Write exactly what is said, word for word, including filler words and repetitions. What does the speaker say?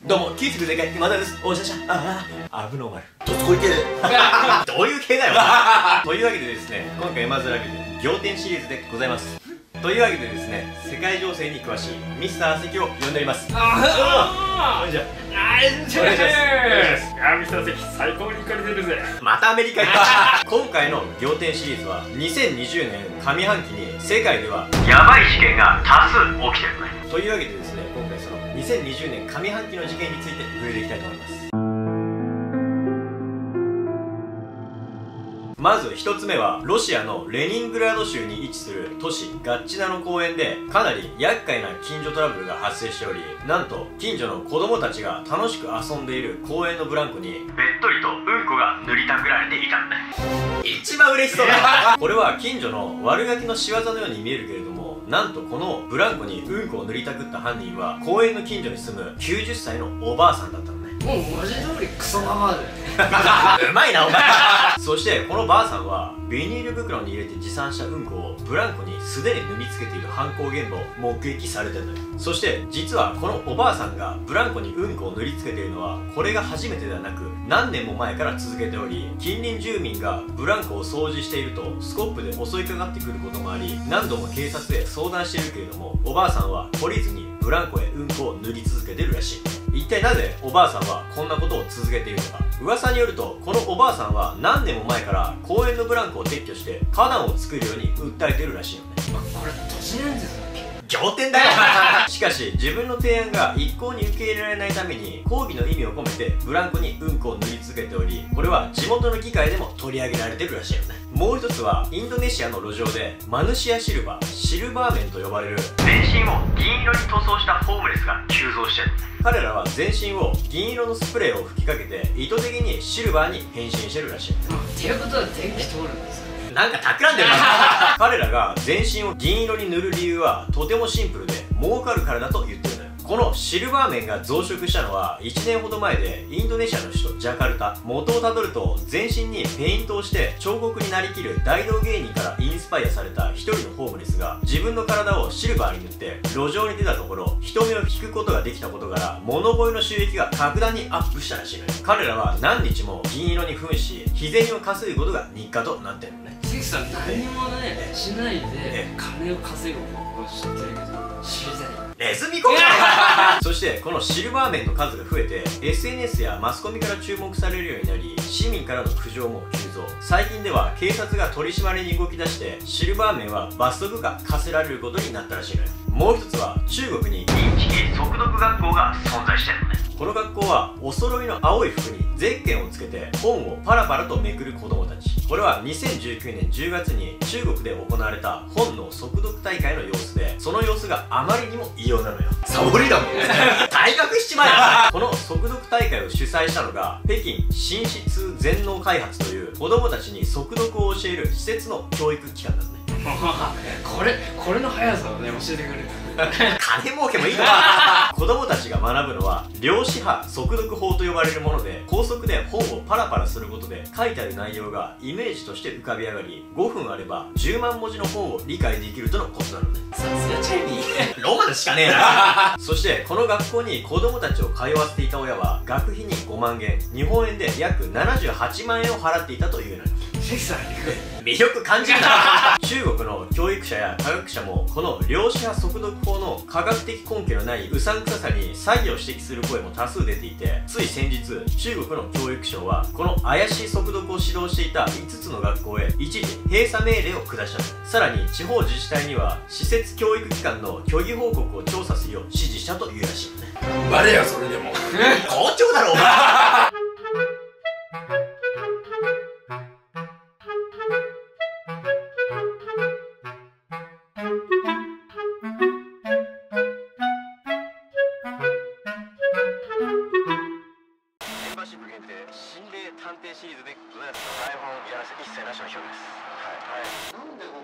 どうも、キースクでかい今田です。おしゃしゃ。ああ、アブノーマル。 どつこい系どういう系だよ。というわけでですね、今回エマーズラビュー仰天シリーズでございます。というわけでですね、世界情勢に詳しいミスター関を呼んでおります。ああ、こんにちは。 あいじゃお願いします。 あ、ミスター関最高にいかれてるぜ。 またアメリカ行った。今回の仰天シリーズはにせんにじゅうねん上半期に世界ではヤバい事件が多数起きてるね。というわけでですね、今回そのにせんにじゅうねん上半期の事件について触れていきたいと思います。まずひとつめは、ロシアのレニングラード州に位置する都市ガッチナの公園でかなり厄介な近所トラブルが発生しており、なんと近所の子供たちが楽しく遊んでいる公園のブランコにべっとりとうんこが塗りたくられていたんだ。一番嬉しそうだ。これは近所の悪ガキの仕業のように見えるけれども、なんとこのブランコにうんこを塗りたくった犯人は公園の近所に住むきゅうじゅっさいのおばあさんだったのね。 もう文字通りクソババアだよ。 うまいなお前。そしてこのばあさんはビニール袋に入れて持参したうんこをブランコに素手で塗りつけている犯行現場を目撃されてるのよ。そして実はこのおばあさんがブランコにうんこを塗りつけているのはこれが初めてではなく何年も前から続けており、近隣住民がブランコを掃除しているとスコップで襲いかかってくることもあり、何度も警察へ相談しているけれども、おばあさんは懲りずにブランコへうんこを塗り続けてるらしい。一体なぜおばあさんはこんなことを続けているのか。噂によるとこのおばあさんは何年も前から公園のブランコを撤去して花壇を作るように訴えてるらしいよね。 これ都市伝説だっけ。 仰天だよ。しかし自分の提案が一向に受け入れられないために抗議の意味を込めてブランコにうんこを塗り続けており、これは地元の議会でも取り上げられてるらしいよね。もう一つはインドネシアの路上でマヌシアシルバーシルバーメンと呼ばれる全身を銀色に塗装したホームレスが急増してる。彼らは全身を銀色のスプレーを吹きかけて意図的にシルバーに変身してるらしい。 っていうことは電気通るんですか。 なんか企んでるな。彼らが全身を銀色に塗る理由はとてもシンプルで儲かるからだと言ってるのよ。このシルバー面が増殖したのはいちねんほど前で、インドネシアの首都ジャカルタ、元をたどると全身にペイントをして彫刻になりきる大道芸人からインスパイアされた一人のホームレスが自分の体をシルバーに塗って路上に出たところ人目を引くことができたことから物乞いの収益が格段にアップしたらしいのよ。彼らは何日も銀色に扮し日銭を稼ぐことが日課となってるのね。 関さん何もねしないで金を稼ぐ方法を知ってるけど知りたい。 ネズミ講座。そしてこのシルバー面の数が増えて エスエヌエス やマスコミから注目されるようになり、市民からの苦情も急増。最近では警察が取り締まりに動き出してシルバー面は罰則が課せられることになったらしいのよ。もう一つは中国にインチキ速読学校が存在してるのね。この学校はお揃いの青い服にゼッケンをつけて本をパラパラとめくる子供たち。これはにせんじゅうきゅうねんじゅうがつに中国で行われた本の速読大会の様子で、その様子があまりにも異様なのよ。 サボりだもんね。 退学しちまえよ。この速読大会を主催したのが北京新質全能開発という子供たちに速読を教える施設の教育機関なんだね。 これこれの速さをね教えてくれる。 金儲けもいいのか。子供たちが学ぶのは量子波速読法と呼ばれるもので、高速で本をパラパラすることで書いてある内容がイメージとして浮かび上がり、ごふんあればじゅうまんもじの本を理解できるとのことなのね。 さすがチャイニー。 ロマンしかねえな。そしてこの学校に子供たちを通わせていた親は学費にごまんげん、日本円で約ななじゅうはちまんえんを払っていたというのよ。 関さん魅力感じるな。中国の教育者や科学者もこの量子波速読法の科学的根拠のないうさんくささに詐欺を指摘する声も多数出ていて、つい先日中国の教育省はこの怪しい速読を指導していたいつつの学校へ一時閉鎖命令を下したの。さらに地方自治体には施設教育機関の虚偽報告を調査するよう指示したというらしいよね。 バレよそれでも。 校長だろお前。心霊探偵シリーズでございます。台本やらせ一切なしの表現です。はい。はい。なんで